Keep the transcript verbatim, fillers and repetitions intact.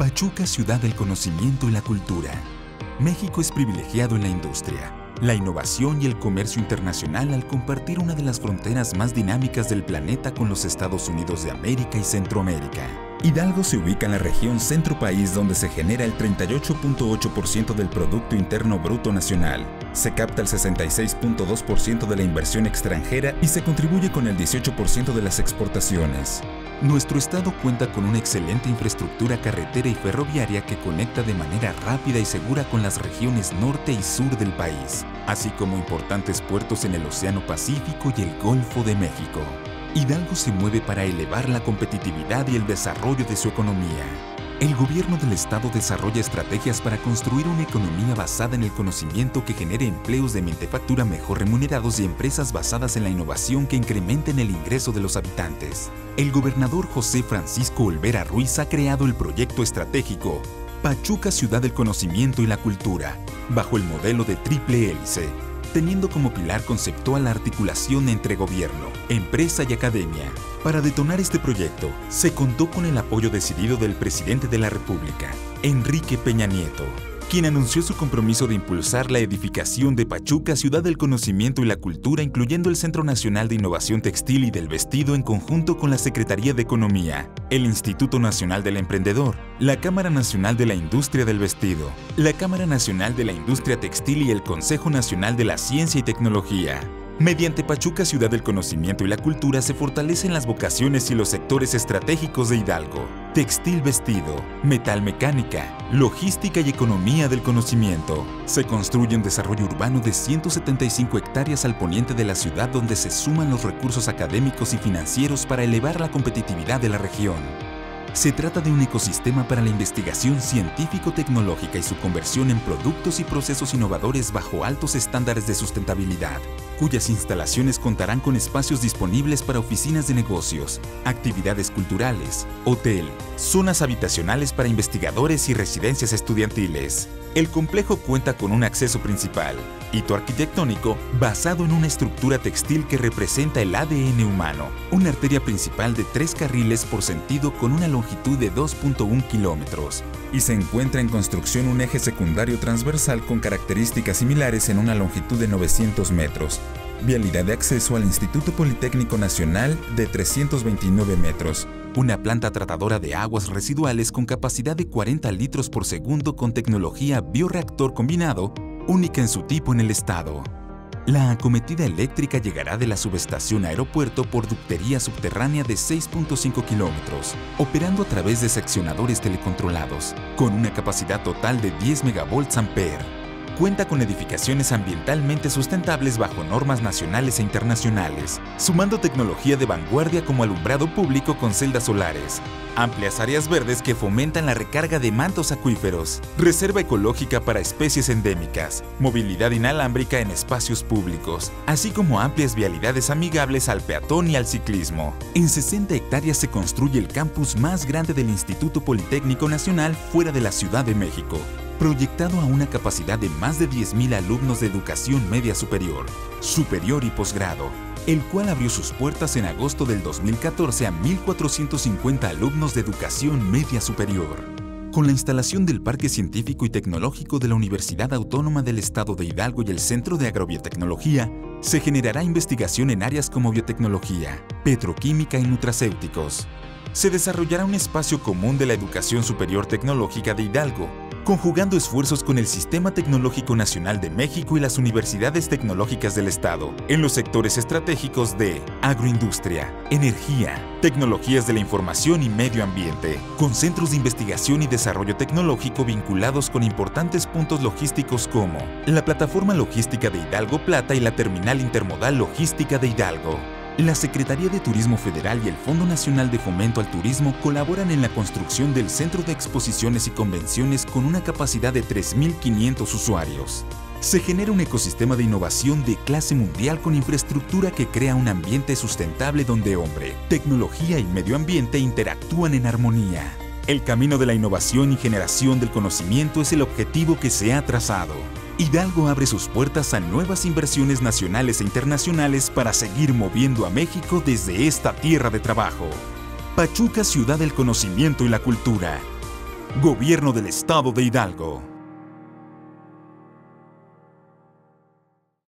Pachuca, ciudad del conocimiento y la cultura. México es privilegiado en la industria, la innovación y el comercio internacional al compartir una de las fronteras más dinámicas del planeta con los Estados Unidos de América y Centroamérica. Hidalgo se ubica en la región centro-país, donde se genera el treinta y ocho punto ocho por ciento del Producto Interno Bruto Nacional, se capta el sesenta y seis punto dos por ciento de la inversión extranjera y se contribuye con el dieciocho por ciento de las exportaciones. Nuestro estado cuenta con una excelente infraestructura carretera y ferroviaria que conecta de manera rápida y segura con las regiones norte y sur del país, así como importantes puertos en el Océano Pacífico y el Golfo de México. Hidalgo se mueve para elevar la competitividad y el desarrollo de su economía. El gobierno del estado desarrolla estrategias para construir una economía basada en el conocimiento que genere empleos de manufactura mejor remunerados y empresas basadas en la innovación que incrementen el ingreso de los habitantes. El gobernador José Francisco Olvera Ruiz ha creado el proyecto estratégico Pachuca, ciudad del conocimiento y la cultura, bajo el modelo de triple hélice, teniendo como pilar conceptual la articulación entre gobierno, empresa y academia. Para detonar este proyecto, se contó con el apoyo decidido del presidente de la República, Enrique Peña Nieto, quien anunció su compromiso de impulsar la edificación de Pachuca, ciudad del conocimiento y la cultura, incluyendo el Centro Nacional de Innovación Textil y del Vestido en conjunto con la Secretaría de Economía, el Instituto Nacional del Emprendedor, la Cámara Nacional de la Industria del Vestido, la Cámara Nacional de la Industria Textil y el Consejo Nacional de la Ciencia y Tecnología. Mediante Pachuca, ciudad del conocimiento y la cultura, se fortalecen las vocaciones y los sectores estratégicos de Hidalgo: textil vestido, metal mecánica, logística y economía del conocimiento. Se construye un desarrollo urbano de ciento setenta y cinco hectáreas al poniente de la ciudad, donde se suman los recursos académicos y financieros para elevar la competitividad de la región. Se trata de un ecosistema para la investigación científico-tecnológica y su conversión en productos y procesos innovadores bajo altos estándares de sustentabilidad, cuyas instalaciones contarán con espacios disponibles para oficinas de negocios, actividades culturales, hotel, zonas habitacionales para investigadores y residencias estudiantiles. El complejo cuenta con un acceso principal, hito arquitectónico basado en una estructura textil que representa el A D N humano, una arteria principal de tres carriles por sentido con una longitud de dos punto uno kilómetros, y se encuentra en construcción un eje secundario transversal con características similares en una longitud de novecientos metros, vialidad de acceso al Instituto Politécnico Nacional de trescientos veintinueve metros, una planta tratadora de aguas residuales con capacidad de cuarenta litros por segundo con tecnología bioreactor combinado, única en su tipo en el estado. La acometida eléctrica llegará de la subestación Aeropuerto por ductería subterránea de seis punto cinco kilómetros, operando a través de seccionadores telecontrolados, con una capacidad total de diez megavolts ampere. Cuenta con edificaciones ambientalmente sustentables bajo normas nacionales e internacionales, sumando tecnología de vanguardia como alumbrado público con celdas solares, amplias áreas verdes que fomentan la recarga de mantos acuíferos, reserva ecológica para especies endémicas, movilidad inalámbrica en espacios públicos, así como amplias vialidades amigables al peatón y al ciclismo. En sesenta hectáreas se construye el campus más grande del Instituto Politécnico Nacional fuera de la Ciudad de México, proyectado a una capacidad de más de diez mil alumnos de educación media superior, superior y posgrado, el cual abrió sus puertas en agosto del dos mil catorce a mil cuatrocientos cincuenta alumnos de educación media superior. Con la instalación del Parque Científico y Tecnológico de la Universidad Autónoma del Estado de Hidalgo y el Centro de Agrobiotecnología, se generará investigación en áreas como biotecnología, petroquímica y nutracéuticos. Se desarrollará un espacio común de la educación superior tecnológica de Hidalgo, conjugando esfuerzos con el Sistema Tecnológico Nacional de México y las universidades tecnológicas del Estado, en los sectores estratégicos de agroindustria, energía, tecnologías de la información y medio ambiente, con centros de investigación y desarrollo tecnológico vinculados con importantes puntos logísticos como la Plataforma Logística de Hidalgo Plata y la Terminal Intermodal Logística de Hidalgo. La Secretaría de Turismo Federal y el Fondo Nacional de Fomento al Turismo colaboran en la construcción del Centro de Exposiciones y Convenciones con una capacidad de tres mil quinientos usuarios. Se genera un ecosistema de innovación de clase mundial con infraestructura que crea un ambiente sustentable donde hombre, tecnología y medio ambiente interactúan en armonía. El camino de la innovación y generación del conocimiento es el objetivo que se ha trazado. Hidalgo abre sus puertas a nuevas inversiones nacionales e internacionales para seguir moviendo a México desde esta tierra de trabajo. Pachuca, ciudad del conocimiento y la cultura. Gobierno del Estado de Hidalgo.